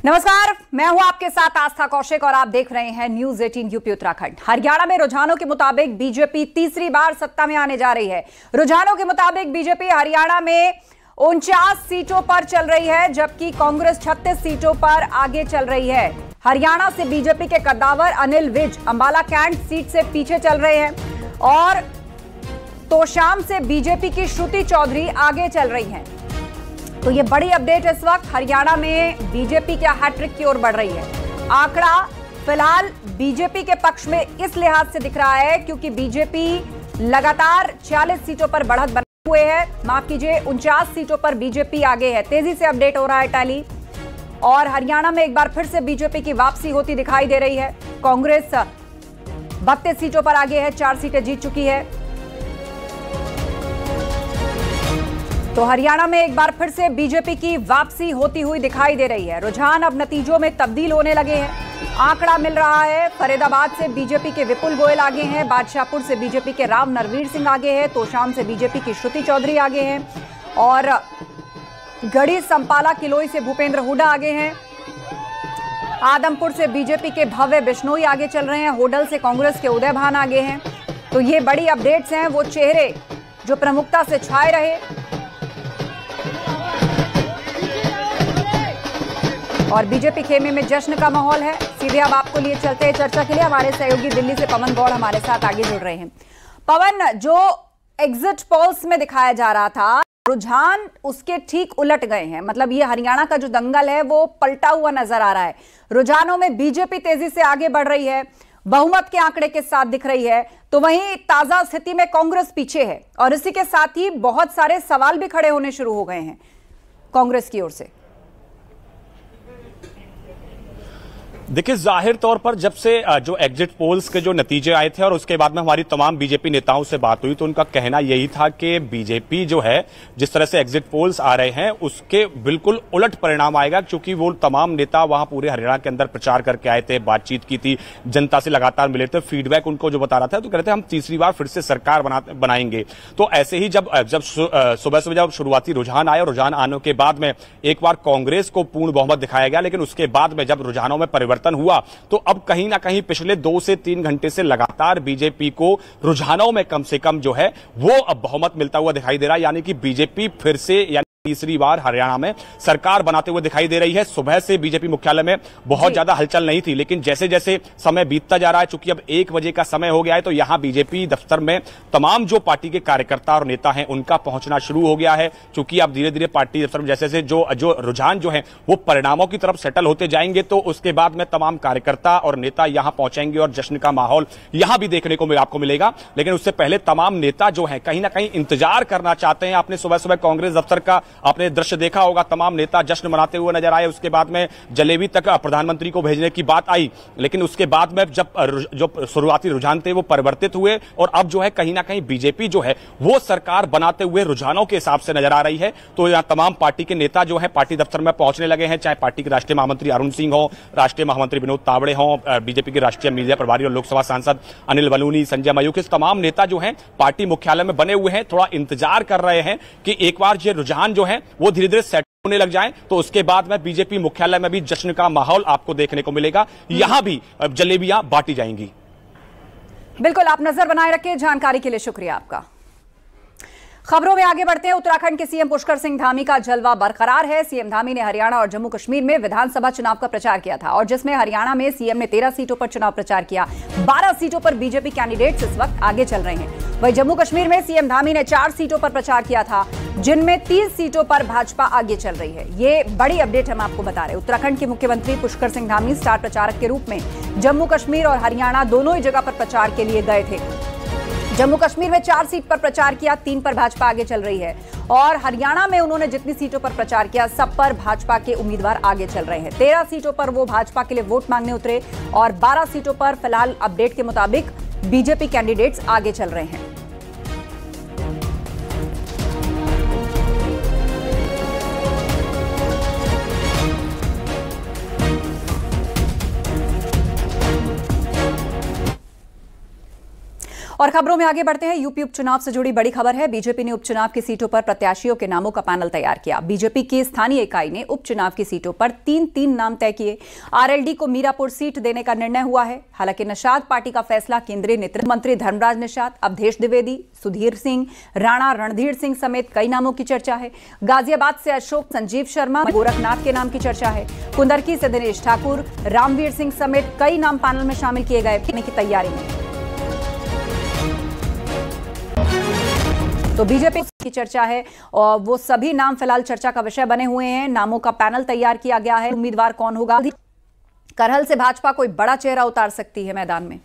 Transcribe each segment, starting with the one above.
नमस्कार, मैं हूं आपके साथ आस्था कौशिक और आप देख रहे हैं न्यूज 18 यूपी उत्तराखंड। हरियाणा में रुझानों के मुताबिक बीजेपी तीसरी बार सत्ता में आने जा रही है। रुझानों के मुताबिक बीजेपी हरियाणा में 49 सीटों पर चल रही है, जबकि कांग्रेस 36 सीटों पर आगे चल रही है। हरियाणा से बीजेपी के कद्दावर अनिल विज अंबाला कैंट सीट से पीछे चल रहे हैं और तोशाम से बीजेपी की श्रुति चौधरी आगे चल रही हैं। तो ये बड़ी अपडेट इस वक्त हरियाणा में बीजेपी क्या हैट्रिक की ओर बढ़ रही है। आंकड़ा फिलहाल बीजेपी के पक्ष में इस लिहाज से दिख रहा है क्योंकि बीजेपी लगातार 40 सीटों पर बढ़त बने हुए है। माफ कीजिए, 49 सीटों पर बीजेपी आगे है। तेजी से अपडेट हो रहा है टैली और हरियाणा में एक बार फिर से बीजेपी की वापसी होती दिखाई दे रही है। कांग्रेस 32 सीटों पर आगे है, 4 सीटें जीत चुकी है। तो हरियाणा में एक बार फिर से बीजेपी की वापसी होती हुई दिखाई दे रही है। रुझान अब नतीजों में तब्दील होने लगे हैं। आंकड़ा मिल रहा है, फरीदाबाद से बीजेपी के विपुल गोयल आगे हैं, बादशाहपुर से बीजेपी के राव नरवीर सिंह आगे हैं, तोशाम से बीजेपी की श्रुति चौधरी आगे हैं और गढ़ी संपाला किलोई से भूपेंद्र हुड्डा आगे हैं। आदमपुर से बीजेपी के भव्य बिश्नोई आगे चल रहे हैं। होडल से कांग्रेस के उदय भान आगे हैं। तो ये बड़ी अपडेट्स हैं, वो चेहरे जो प्रमुखता से छाए रहे और बीजेपी खेमे में जश्न का माहौल है। सीधे अब आपको लिए चलते हैं चर्चा के लिए। हमारे सहयोगी दिल्ली से पवन गौड़ हमारे साथ आगे जुड़ रहे हैं। पवन, जो एग्जिट पोल्स में दिखाया जा रहा था, रुझान उसके ठीक उलट गए हैं। मतलब ये हरियाणा का जो दंगल है वो पलटा हुआ नजर आ रहा है। रुझानों में बीजेपी तेजी से आगे बढ़ रही है, बहुमत के आंकड़े के साथ दिख रही है, तो वहीं ताजा स्थिति में कांग्रेस पीछे है और इसी के साथ ही बहुत सारे सवाल भी खड़े होने शुरू हो गए हैं कांग्रेस की ओर से। देखिए, जाहिर तौर पर जब से जो एग्जिट पोल्स के जो नतीजे आए थे और उसके बाद में हमारी तमाम बीजेपी नेताओं से बात हुई तो उनका कहना यही था कि बीजेपी जो है, जिस तरह से एग्जिट पोल्स आ रहे हैं उसके बिल्कुल उलट परिणाम आएगा, क्योंकि वो तमाम नेता वहां पूरे हरियाणा के अंदर प्रचार करके आए थे, बातचीत की थी, जनता से लगातार मिले थे, फीडबैक उनको जो बता रहा था तो कहते थे हम तीसरी बार फिर से सरकार बनाएंगे। तो ऐसे ही जब सुबह सुबह जब शुरुआती रुझान आए और रुझान आने के बाद में एक बार कांग्रेस को पूर्ण बहुमत दिखाया गया, लेकिन उसके बाद में जब रुझानों में परिवर्तन हुआ तो अब कहीं ना कहीं पिछले 2 से 3 घंटे से लगातार बीजेपी को रुझानों में कम से कम जो है वो अब बहुमत मिलता हुआ दिखाई दे रहा है। यानी कि बीजेपी फिर से तीसरी बार हरियाणा में सरकार बनाते हुए दिखाई दे रही है। सुबह से बीजेपी मुख्यालय में बहुत ज्यादा हलचल नहीं थी, लेकिन जैसे जैसे समय बीतता जा रहा है, चूंकि अब 1 बजे का समय हो गया है, तो यहां बीजेपी दफ्तर में तमाम जो पार्टी के कार्यकर्ता और नेता हैं उनका पहुंचना शुरू हो गया है। चूंकि अब धीरे धीरे पार्टी दफ्तर में जैसे जो रुझान जो है वो परिणामों की तरफ सेटल होते जाएंगे, तो उसके बाद में तमाम कार्यकर्ता और नेता यहां पहुंचेंगे और जश्न का माहौल यहां भी देखने को आपको मिलेगा। लेकिन उससे पहले तमाम नेता जो है कहीं ना कहीं इंतजार करना चाहते हैं। आपने सुबह सुबह कांग्रेस दफ्तर का आपने दृश्य देखा होगा, तमाम नेता जश्न मनाते हुए नजर आए। उसके बाद में जलेबी तक प्रधानमंत्री को भेजने की बात आई, लेकिन उसके बाद में जब जो शुरुआती रुझान थे वो परिवर्तित हुए और अब जो है कहीं ना कहीं बीजेपी जो है वो सरकार बनाते हुए रुझानों के हिसाब से नजर आ रही है। तो यहां तमाम पार्टी के नेता जो है पार्टी दफ्तर में पहुंचने लगे हैं, चाहे पार्टी के राष्ट्रीय महामंत्री अरुण सिंह हो, राष्ट्रीय महामंत्री विनोद तावड़े हो, बीजेपी के राष्ट्रीय मीडिया प्रभारी और लोकसभा सांसद अनिल बलूनी, संजय मयूख, इस तमाम नेता जो है पार्टी मुख्यालय में बने हुए हैं, थोड़ा इंतजार कर रहे हैं कि एक बार ये रुझान जो है वो धीरे धीरे सेट होने लग जाए तो उसके बाद में बीजेपी मुख्यालय में भी जश्न का माहौल आपको देखने को मिलेगा। यहां भी जलेबियां बांटी जाएंगी। बिल्कुल, आप नजर बनाए रखिए। जानकारी के लिए शुक्रिया आपका। खबरों में आगे बढ़ते हैं। उत्तराखंड के सीएम पुष्कर सिंह धामी का जलवा बरकरार है। सीएम धामी ने हरियाणा और जम्मू कश्मीर में विधानसभा चुनाव का प्रचार किया था और जिसमें हरियाणा में सीएम ने 13 सीटों पर चुनाव प्रचार किया। 12 सीटों पर बीजेपी कैंडिडेट्स इस वक्त आगे चल रहे हैं। वहीं जम्मू कश्मीर में सीएम धामी ने 4 सीटों पर प्रचार किया था, जिनमें 3 सीटों पर भाजपा आगे चल रही है। ये बड़ी अपडेट हम आपको बता रहे हैं। उत्तराखंड के मुख्यमंत्री पुष्कर सिंह धामी स्टार प्रचारक के रूप में जम्मू कश्मीर और हरियाणा दोनों ही जगह पर प्रचार के लिए गए थे। जम्मू कश्मीर में 4 सीट पर प्रचार किया, 3 पर भाजपा आगे चल रही है और हरियाणा में उन्होंने जितनी सीटों पर प्रचार किया सब पर भाजपा के उम्मीदवार आगे चल रहे हैं। 13 सीटों पर वो भाजपा के लिए वोट मांगने उतरे और 12 सीटों पर फिलहाल अपडेट के मुताबिक बीजेपी कैंडिडेट्स आगे चल रहे हैं। और खबरों में आगे बढ़ते हैं। यूपी उपचुनाव से जुड़ी बड़ी खबर है। बीजेपी ने उपचुनाव की सीटों पर प्रत्याशियों के नामों का पैनल तैयार किया। बीजेपी की स्थानीय इकाई ने उपचुनाव की सीटों पर तीन नाम तय किए। आरएलडी को मीरापुर सीट देने का निर्णय हुआ है। हालांकि निषाद पार्टी का फैसला केंद्रीय नेतृत्व मंत्री धर्मराज निषाद, अवधेश द्विवेदी, सुधीर सिंह राणा, रणधीर सिंह समेत कई नामों की चर्चा है। गाजियाबाद से अशोक संजीव शर्मा, गोरखनाथ के नाम की चर्चा है। कुंदरकी से दिनेश ठाकुर, रामवीर सिंह समेत कई नाम पैनल में शामिल किए गए की तैयारी में। तो बीजेपी की चर्चा है और वो सभी नाम फिलहाल चर्चा का विषय बने हुए हैं। नामों का पैनल तैयार किया गया है। उम्मीदवार कौन होगा? करहल से भाजपा कोई बड़ा चेहरा उतार सकती है मैदान में।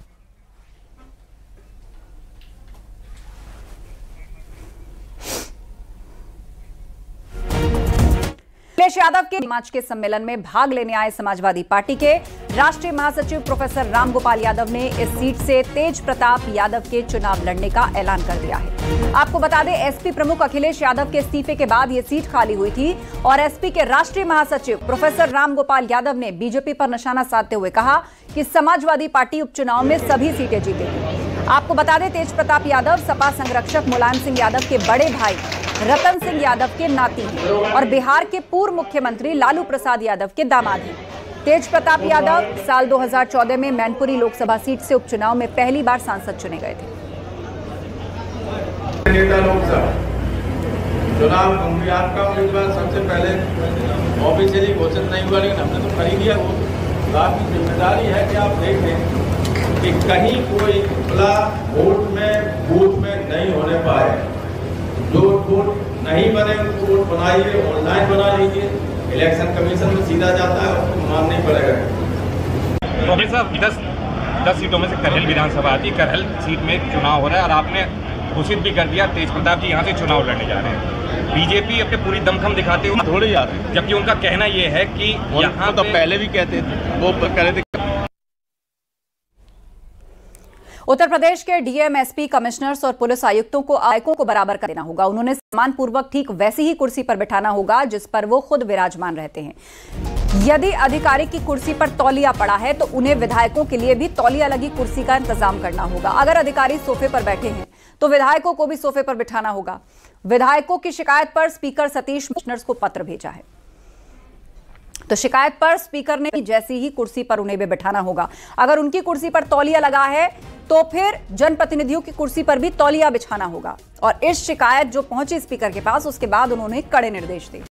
अखिलेश यादव के मार्च के सम्मेलन में भाग लेने आए समाजवादी पार्टी के राष्ट्रीय महासचिव प्रोफेसर रामगोपाल यादव ने इस सीट से तेज प्रताप यादव के चुनाव लड़ने का ऐलान कर दिया है। आपको बता दें, एसपी प्रमुख अखिलेश यादव के इस्तीफे के बाद यह सीट खाली हुई थी और एसपी के राष्ट्रीय महासचिव प्रोफेसर रामगोपाल यादव ने बीजेपी पर निशाना साधते हुए कहा कि समाजवादी पार्टी उपचुनाव में सभी सीटें जीतेगी। आपको बता दें, तेज प्रताप यादव सपा संरक्षक मुलायम सिंह यादव के बड़े भाई रतन सिंह यादव के नाती हैं और बिहार के पूर्व मुख्यमंत्री लालू प्रसाद यादव के दामाद हैं। तेज प्रताप यादव साल 2014 में मैनपुरी लोकसभा सीट से उपचुनाव में पहली बार सांसद चुने गए थे। नेता लोकसभा चुनाव आपका उम्मीदवार सबसे पहले ऑफिशियली घोषित नहीं हुआ, लेकिन हमने तो कर ही दिया। वो आपकी जिम्मेदारी है कि आप देख लें कि कहीं कोई खुला वोट में बूथ में नहीं होने पाए। जो वोट नहीं बने उनको वोट बनाइए, ऑनलाइन बना लीजिए। इलेक्शन कमीशन में सीधा जाता है, उसको मानना ही पड़ेगा। प्रोफेसर साहब 10 सीटों में से करहल विधानसभा आती है। करहल सीट में चुनाव हो रहा है और आपने घोषित भी कर दिया तेज प्रताप जी यहाँ से चुनाव लड़ने जा रहे हैं। बीजेपी अपने पूरी दमखम दिखाते हुए थोड़े जा रहे हैं, जबकि उनका कहना यह है कि यहाँ तो पहले भी कहते थे, वो कह रहे थे। उत्तर प्रदेश के डीएम, एसपी, कमिश्नर्स और पुलिस आयुक्तों को आयकों को बराबर कर देना होगा। उन्होंने सम्मानपूर्वक ठीक वैसी ही कुर्सी पर बैठाना होगा जिस पर वो खुद विराजमान रहते हैं। यदि अधिकारी की कुर्सी पर तौलिया पड़ा है तो उन्हें विधायकों के लिए भी तौलिया लगी कुर्सी का इंतजाम करना होगा। अगर अधिकारी सोफे पर बैठे हैं तो विधायकों को भी सोफे पर बिठाना होगा। विधायकों की शिकायत पर स्पीकर सतीश कमिश्नर्स को पत्र भेजा है। तो शिकायत पर स्पीकर ने जैसी ही कुर्सी पर उन्हें भी बिठाना होगा। अगर उनकी कुर्सी पर तौलिया लगा है तो फिर जनप्रतिनिधियों की कुर्सी पर भी तौलिया बिछाना होगा। और इस शिकायत जो पहुंची स्पीकर के पास, उसके बाद उन्होंने कड़े निर्देश दिए।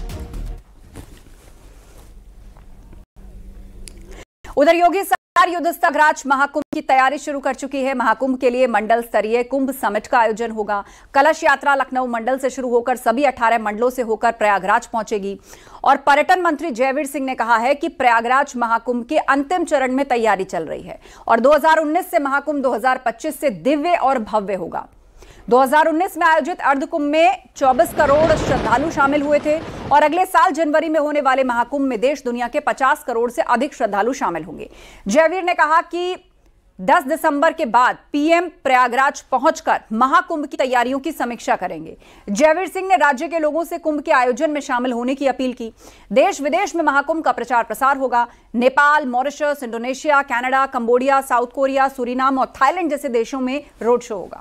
उधर योगी सरकार युद्धस्तराज महाकुंभ की तैयारी शुरू कर चुकी है। महाकुंभ के लिए मंडल स्तरीय कुंभ समिट का आयोजन होगा। कलश यात्रा लखनऊ मंडल से शुरू होकर सभी 18 मंडलों से होकर प्रयागराज पहुंचेगी। और पर्यटन मंत्री जयवीर सिंह ने कहा है कि प्रयागराज महाकुंभ के अंतिम चरण में तैयारी चल रही है और 2019 से महाकुंभ 2025 से दिव्य और भव्य होगा। 2019 में आयोजित अर्धकुंभ में 24 करोड़ श्रद्धालु शामिल हुए थे और अगले साल जनवरी में होने वाले महाकुंभ में देश दुनिया के 50 करोड़ से अधिक श्रद्धालु शामिल होंगे। जयवीर ने कहा कि 10 दिसंबर के बाद पीएम प्रयागराज पहुंचकर महाकुंभ की तैयारियों की समीक्षा करेंगे। जयवीर सिंह ने राज्य के लोगों से कुंभ के आयोजन में शामिल होने की अपील की। देश विदेश में महाकुंभ का प्रचार प्रसार होगा। Nepal, Mauritius, Indonesia, Canada, Cambodia, South Korea, Suriname और थाईलैंड जैसे देशों में रोड शो होगा।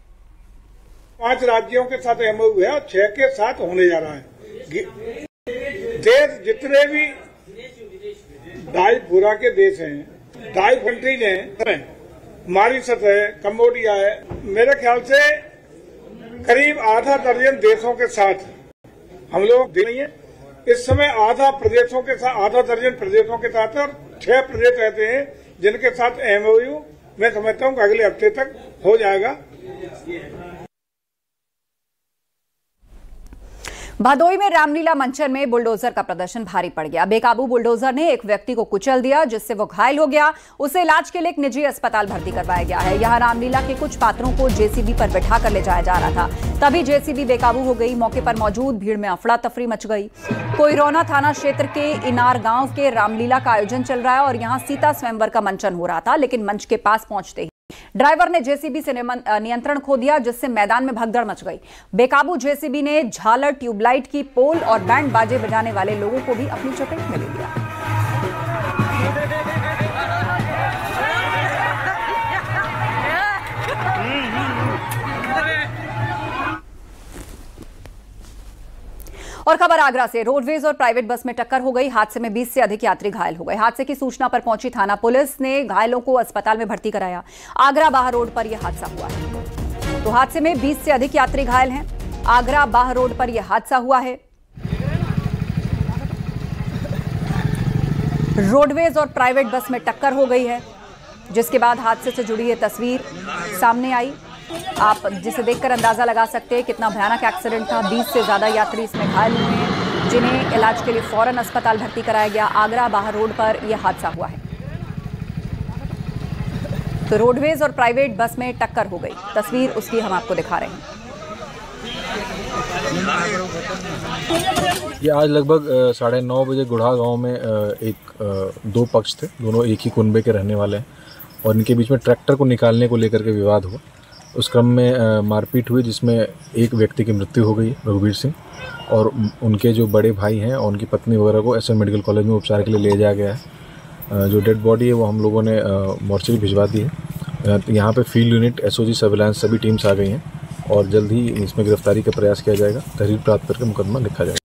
5 राज्यों के साथ एमओयू है और 6 के साथ होने जा रहा है। देश जितने भी डाइपुरा के देश हैं, डाइव कंट्रीज हैं, मॉरिशस है, कंबोडिया है, मेरे ख्याल से करीब आधा दर्जन देशों के साथ हम लोग नहीं है। इस समय आधा दर्जन प्रदेशों के साथ और 6 प्रदेश रहते हैं जिनके साथ एमओयू मैं समझता हूं कि अगले हफ्ते तक हो जाएगा। भदोई में रामलीला मंचन में बुलडोजर का प्रदर्शन भारी पड़ गया। बेकाबू बुलडोजर ने एक व्यक्ति को कुचल दिया जिससे वो घायल हो गया। उसे इलाज के लिए एक निजी अस्पताल भर्ती करवाया गया है। यहां रामलीला के कुछ पात्रों को जेसीबी पर बिठाकर ले जाया जा रहा था, तभी जेसीबी बेकाबू हो गई। मौके पर मौजूद भीड़ में अफड़ा तफरी मच गई। कोइरौना थाना क्षेत्र के इनार गांव के रामलीला का आयोजन चल रहा है और यहां सीता स्वयंवर का मंचन हो रहा था, लेकिन मंच के पास पहुंचते ही ड्राइवर ने जेसीबी से नियंत्रण खो दिया जिससे मैदान में भगदड़ मच गई। बेकाबू जेसीबी ने झालर, ट्यूबलाइट की पोल और बैंड बाजे बजाने वाले लोगों को भी अपनी चपेट में ले लिया। और खबर आगरा से, रोडवेज और प्राइवेट बस में टक्कर हो गई। हादसे में 20 से अधिक यात्री घायल हो गए। हादसे की सूचना पर पहुंची थाना पुलिस ने घायलों को अस्पताल में भर्ती कराया। आगरा बाह रोड पर यह हादसा हुआ है। तो हादसे में 20 से अधिक यात्री घायल हैं। आगरा बाह रोड पर यह हादसा हुआ है। रोडवेज और प्राइवेट बस में टक्कर हो गई है, जिसके बाद हादसे से जुड़ी ये तस्वीर सामने आई। आप जिसे देखकर अंदाजा लगा सकते हैं कितना भयानक एक्सीडेंट था। 20 से ज्यादा यात्री इसमें घायल हुए हैं, जिन्हें इलाज के लिए फौरन अस्पताल भर्ती कराया गया। आगरा बाह रोड पर यह हादसा हुआ है। तो रोडवेज और प्राइवेट बस में टक्कर हो गई। तस्वीर उसकी हम आपको दिखा रहे हैं। ये आज लगभग 9:30 बजे गुढ़ा गांव में दो पक्ष थे, दोनों एक ही कुनबे के रहने वाले हैं, और इनके बीच में ट्रैक्टर को निकालने को लेकर के विवाद हुआ। उस क्रम में मारपीट हुई, जिसमें एक व्यक्ति की मृत्यु हो गई, रघुवीर सिंह, और उनके जो बड़े भाई हैं और उनकी पत्नी वगैरह को एसएम मेडिकल कॉलेज में उपचार के लिए ले जाया गया है। जो डेड बॉडी है वो हम लोगों ने मोर्चरी भिजवा दी है। यहाँ पे फील्ड यूनिट, एसओजी, सर्विलांस सभी टीम्स आ गई हैं और जल्द ही इसमें गिरफ्तारी का प्रयास किया जाएगा। तहरीर प्राप्त करके मुकदमा लिखा जाएगा।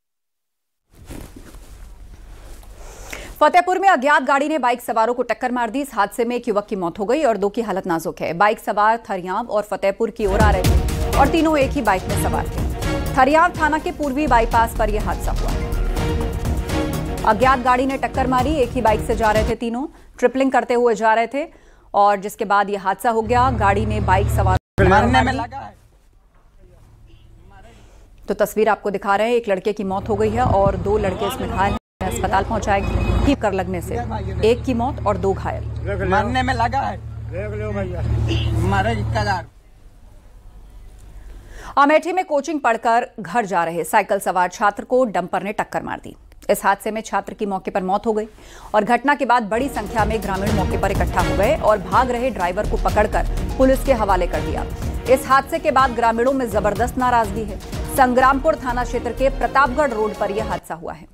फतेहपुर में अज्ञात गाड़ी ने बाइक सवारों को टक्कर मार दी। इस हादसे में एक युवक की मौत हो गई और 2 की हालत नाजुक है। बाइक सवार थरियाव और फतेहपुर की ओर आ रहे थे और तीनों एक ही बाइक में सवार थे। थरियाव थाना के पूर्वी बाईपास पर यह हादसा हुआ। अज्ञात गाड़ी ने टक्कर मारी। एक ही बाइक से जा रहे थे तीनों, ट्रिपलिंग करते हुए जा रहे थे और जिसके बाद यह हादसा हो गया। गाड़ी ने बाइक सवार मारने में लगा है। तो तस्वीर आपको दिखा रहे हैं। एक लड़के की मौत हो गई है और 2 लड़के इसमें घायल हैं। अस्पताल पहुंचाए गए। कर लगने से एक की मौत और 2 घायल। मारने में लगा है। अमेठी में कोचिंग पढ़कर घर जा रहे साइकिल सवार छात्र को डंपर ने टक्कर मार दी। इस हादसे में छात्र की मौके पर मौत हो गई और घटना के बाद बड़ी संख्या में ग्रामीण मौके पर इकट्ठा हो गए और भाग रहे ड्राइवर को पकड़कर पुलिस के हवाले कर दिया। इस हादसे के बाद ग्रामीणों में जबरदस्त नाराजगी है। संग्रामपुर थाना क्षेत्र के प्रतापगढ़ रोड पर यह हादसा हुआ है।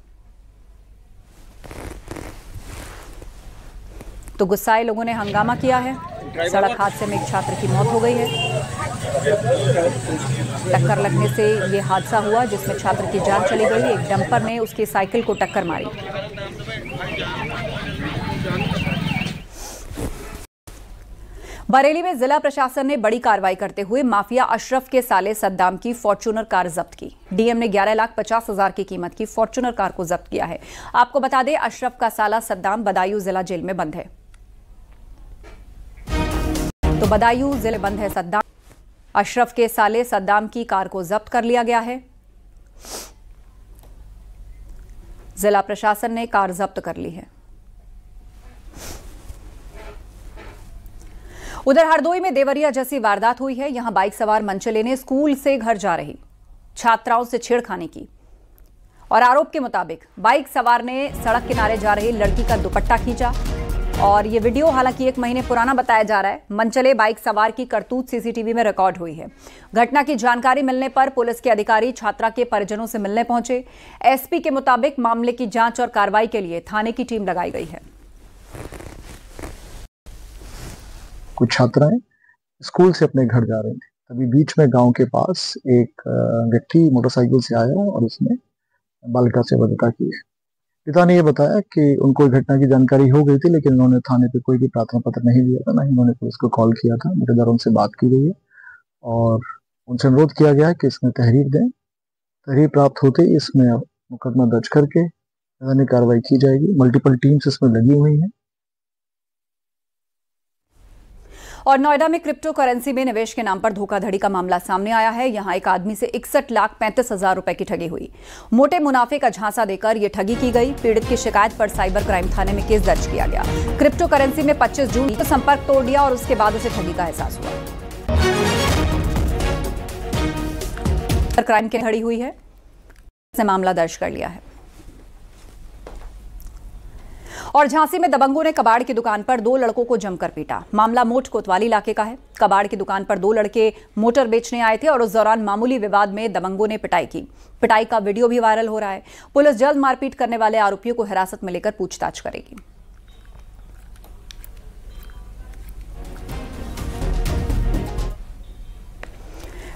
तो गुस्साए लोगों ने हंगामा किया है। सड़क हादसे में एक छात्र की मौत हो गई है। टक्कर लगने से यह हादसा हुआ जिसमें छात्र की जान चली गई। एक डंपर ने उसकी साइकिल को टक्कर मारी। बरेली में जिला प्रशासन ने बड़ी कार्रवाई करते हुए माफिया अशरफ के साले सद्दाम की फॉर्च्यूनर कार जब्त की। डीएम ने 11,50,000 की कीमत की फॉर्च्यूनर कार को जब्त किया है। आपको बता दें, अशरफ का साला सद्दाम बदायूं जिला जेल में बंद है। तो बदायूं जिले बंद है सद्दाम। अशरफ के साले सद्दाम की कार को जब्त कर लिया गया है। जिला प्रशासन ने कार जब्त कर ली है। उधर हरदोई में देवरिया जैसी वारदात हुई है। यहां बाइक सवार मनचले ने स्कूल से घर जा रही छात्राओं से छेड़खानी की और आरोप के मुताबिक बाइक सवार ने सड़क किनारे जा रही लड़की का दुपट्टा खींचा और यह वीडियो हालांकि 1 महीने पुराना बताया जा रहा है। मनचले बाइक सवार की करतूत सीसीटीवी में रिकॉर्ड हुई है। घटना की जानकारी मिलने पर पुलिस के अधिकारी छात्रा के परिजनों से मिलने पहुंचे। एसपी के मुताबिक मामले की जांच और कार्रवाई के लिए थाने की टीम लगाई गई है। कुछ छात्राएं स्कूल से अपने घर जा रहे थे, तभी बीच में गांव के पास एक व्यक्ति मोटरसाइकिल से आया और उसने बालिका से बदता की है। पिता ने यह बताया कि उनको घटना की जानकारी हो गई थी, लेकिन उन्होंने थाने पे कोई भी प्रार्थना पत्र नहीं दिया था, ना ही उन्होंने पुलिस को कॉल किया था। मेरे द्वारा उनसे बात की गई है और उनसे अनुरोध किया गया है कि इसमें तहरीर दें। तहरीर प्राप्त होते ही इसमें मुकदमा दर्ज करके नैतिक कार्रवाई की जाएगी। मल्टीपल टीम्स इसमें लगी हुई हैं। और नोएडा में क्रिप्टो करेंसी में निवेश के नाम पर धोखाधड़ी का मामला सामने आया है। यहां एक आदमी से 61,35,000 रुपए की ठगी हुई। मोटे मुनाफे का झांसा देकर यह ठगी की गई। पीड़ित की शिकायत पर साइबर क्राइम थाने में केस दर्ज किया गया। क्रिप्टो करेंसी में 25 जून को संपर्क तोड़ दिया और उसके बाद उसे ठगी का एहसास हुआ। क्राइम की खड़ी हुई है, इसने मामला दर्ज कर लिया है। और झांसी में दबंगों ने कबाड़ की दुकान पर 2 लड़कों को जमकर पीटा। मामला मोट कोतवाली इलाके का है। कबाड़ की दुकान पर 2 लड़के मोटर बेचने आए थे और उस दौरान मामूली विवाद में दबंगों ने पिटाई की। पिटाई का वीडियो भी वायरल हो रहा है। पुलिस जल्द मारपीट करने वाले आरोपियों को हिरासत में लेकर पूछताछ करेगी।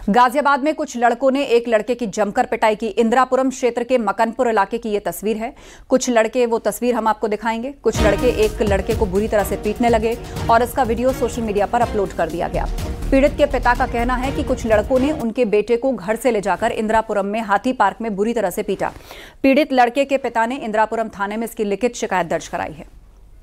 गाजियाबाद में कुछ लड़कों ने एक लड़के की जमकर पिटाई की। इंदिरापुरम क्षेत्र के मकनपुर इलाके की यह तस्वीर है। कुछ लड़के, वो तस्वीर हम आपको दिखाएंगे। कुछ लड़के एक लड़के को बुरी तरह से पीटने लगे और इसका वीडियो सोशल मीडिया पर अपलोड कर दिया गया। पीड़ित के पिता का कहना है कि कुछ लड़कों ने उनके बेटे को घर से ले जाकर इंदिरापुरम में हाथी पार्क में बुरी तरह से पीटा। पीड़ित लड़के के पिता ने इंदिरापुरम थाने में इसकी लिखित शिकायत दर्ज कराई है।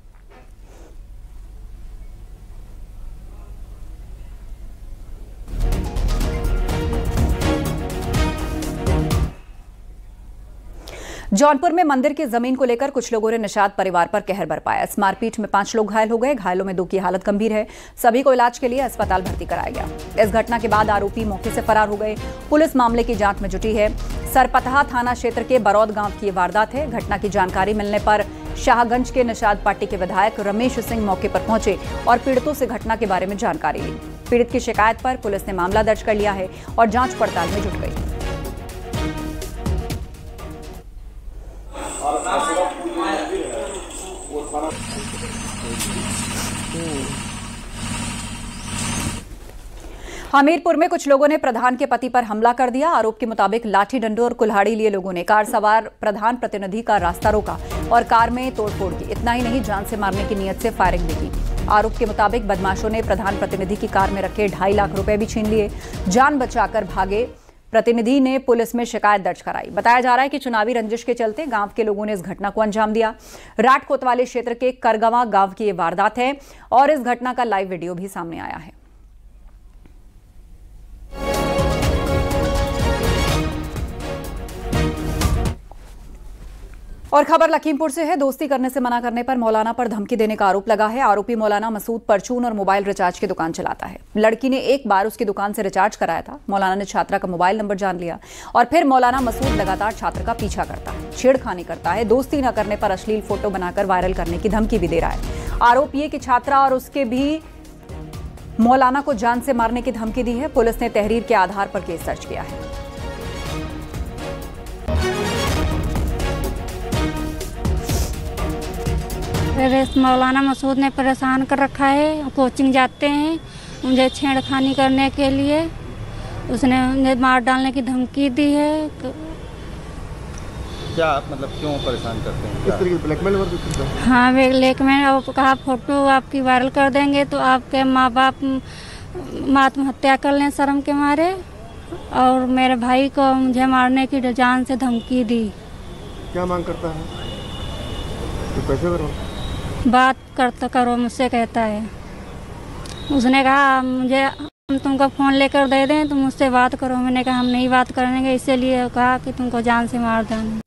जौनपुर में मंदिर की जमीन को लेकर कुछ लोगों ने निषाद परिवार पर कहर बरपाया। इस मारपीट में 5 लोग घायल हो गए। घायलों में 2 की हालत गंभीर है। सभी को इलाज के लिए अस्पताल भर्ती कराया गया। इस घटना के बाद आरोपी मौके से फरार हो गए। पुलिस मामले की जांच में जुटी है। सरपतहा थाना क्षेत्र के बरौद गांव की वारदात है। घटना की जानकारी मिलने पर शाहगंज के निषाद पार्टी के विधायक रमेश सिंह मौके पर पहुंचे और पीड़ितों से घटना के बारे में जानकारी ली। पीड़ित की शिकायत पर पुलिस ने मामला दर्ज कर लिया है और जांच पड़ताल में जुट गई। हमीरपुर में कुछ लोगों ने प्रधान के पति पर हमला कर दिया। आरोप के मुताबिक लाठी डंडों और कुल्हाड़ी लिए लोगों ने कार सवार प्रधान प्रतिनिधि का रास्ता रोका और कार में तोड़फोड़ की। इतना ही नहीं, जान से मारने की नीयत से फायरिंग भी की। आरोप के मुताबिक बदमाशों ने प्रधान प्रतिनिधि की कार में रखे 2.5 लाख रुपए भी छीन लिए। जान बचाकर भागे प्रतिनिधि ने पुलिस में शिकायत दर्ज कराई। बताया जा रहा है कि चुनावी रंजिश के चलते गांव के लोगों ने इस घटना को अंजाम दिया। राट कोतवाली क्षेत्र के करगवा गांव की ये वारदात है और इस घटना का लाइव वीडियो भी सामने आया है। और खबर लखीमपुर से है। दोस्ती करने से मना करने पर मौलाना पर धमकी देने का आरोप लगा है। आरोपी मौलाना मसूद परचून और मोबाइल रिचार्ज की दुकान चलाता है। लड़की ने एक बार उसकी दुकान से रिचार्ज कराया था। मौलाना ने छात्रा का मोबाइल नंबर जान लिया और फिर मौलाना मसूद लगातार छात्र का पीछा करता है, छेड़खानी करता है। दोस्ती न करने पर अश्लील फोटो बनाकर वायरल करने की धमकी भी दे रहा है। आरोप ये कि छात्रा और उसके भी मौलाना को जान से मारने की धमकी दी है। पुलिस ने तहरीर के आधार पर केस दर्ज किया है। मौलाना मसूद ने परेशान कर रखा है। कोचिंग जाते हैं, मुझे छेड़खानी करने के लिए उसने मुझे मार डालने की धमकी दी है। क्या मतलब क्यों परेशान करते हैं? किस तरीके ब्लैकमेल वर्क करते हैं? हाँ, ब्लैकमेल। और कहा फोटो आपकी वायरल कर देंगे तो आपके माँ बाप आत्महत्या कर लें शर्म के मारे। और मेरे भाई को मुझे मारने की जान से धमकी दी। क्या मांग करता है? तो पैसे करो, बात करता करो मुझसे कहता है। उसने कहा मुझे हम तुमको फ़ोन लेकर दे दें तो मुझसे बात करो। मैंने कहा हम नहीं बात करेंगे, इसीलिए कहा कि तुमको जान से मार देंगे।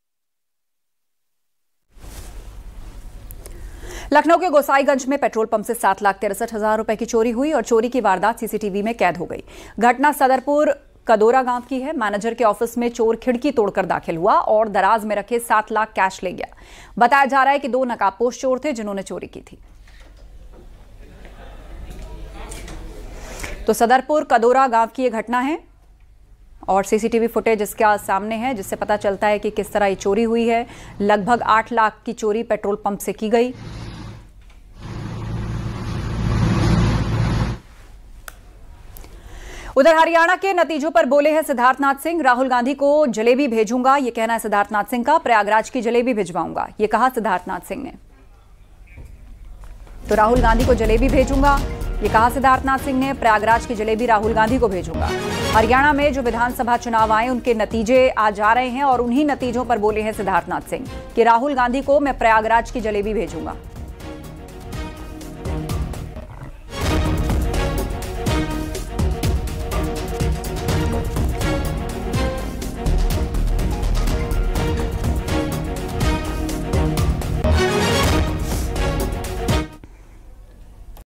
लखनऊ के गोसाईगंज में पेट्रोल पंप से 7,63,000 रुपए की चोरी हुई और चोरी की वारदात सीसीटीवी में कैद हो गई। घटना सदरपुर कदोरा गांव की है। मैनेजर के ऑफिस में चोर खिड़की तोड़कर दाखिल हुआ और दराज में रखे 7 लाख कैश ले गया। बताया जा रहा है कि 2 नकाबपोश चोर थे जिन्होंने चोरी की थी। तो सदरपुर कदोरा गांव की यह घटना है और सीसीटीवी फुटेज इसका सामने है, जिससे पता चलता है कि किस तरह ये चोरी हुई है। लगभग 8 लाख की चोरी पेट्रोल पंप से की गई। उधर हरियाणा के नतीजों पर बोले हैं सिद्धार्थनाथ सिंह। राहुल गांधी को जलेबी भेजूंगा, यह कहना है सिद्धार्थनाथ सिंह का। प्रयागराज की जलेबी भिजवाऊंगा, यह कहा सिद्धार्थनाथ सिंह ने। तो राहुल गांधी को जलेबी भेजूंगा, यह कहा सिद्धार्थनाथ सिंह ने। प्रयागराज की जलेबी राहुल गांधी को भेजूंगा। हरियाणा में जो विधानसभा चुनाव आए उनके नतीजे आ जा रहे हैं और उन्हीं नतीजों पर बोले हैं सिद्धार्थनाथ सिंह कि राहुल गांधी को मैं प्रयागराज की जलेबी भेजूंगा।